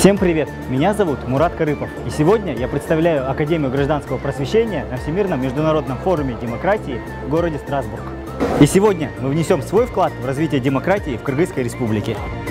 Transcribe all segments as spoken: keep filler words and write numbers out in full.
Всем привет! Меня зовут Мурат Карыпов, и сегодня я представляю Академию гражданского просвещения на Всемирном международном форуме демократии в городе Страсбург. И сегодня мы внесем свой вклад в развитие демократии в Кыргызской республике.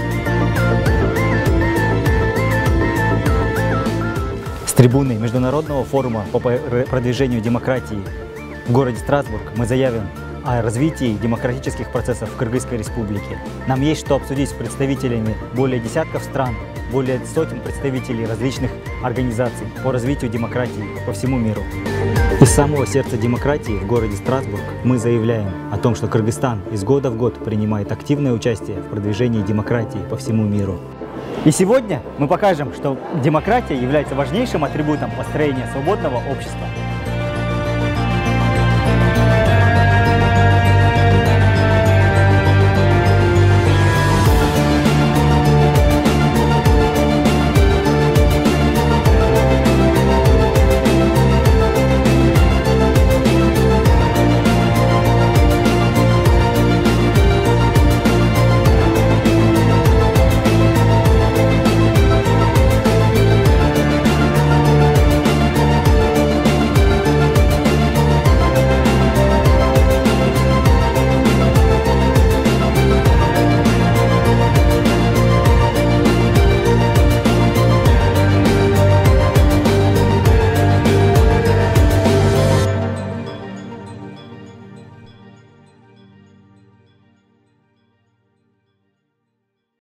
С трибуны Международного форума по продвижению демократии в городе Страсбург мы заявим о развитии демократических процессов в Кыргызской республике. Нам есть что обсудить с представителями более десятков стран, более сотен представителей различных организаций по развитию демократии по всему миру. Из самого сердца демократии в городе Страсбург мы заявляем о том, что Кыргызстан из года в год принимает активное участие в продвижении демократии по всему миру. И сегодня мы покажем, что демократия является важнейшим атрибутом построения свободного общества.